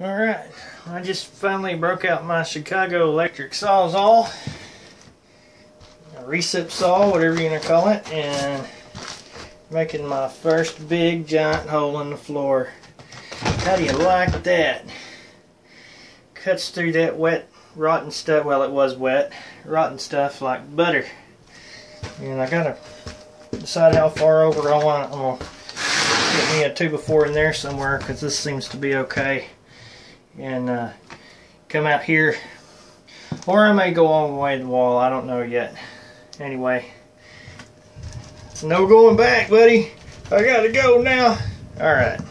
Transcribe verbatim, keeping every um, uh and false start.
Alright, I just finally broke out my Chicago electric sawzall, a recip saw, whatever you're going to call it, and making my first big giant hole in the floor. How do you like that? Cuts through that wet, rotten stuff. Well, it was wet, rotten stuff like butter. And I gotta decide how far over I want it. I'm gonna get me a two by four in there somewhere because this seems to be okay. And uh, come out here, or I may go all the way to the wall. I don't know yet. Anyway, it's no going back, buddy. I gotta go now. All right.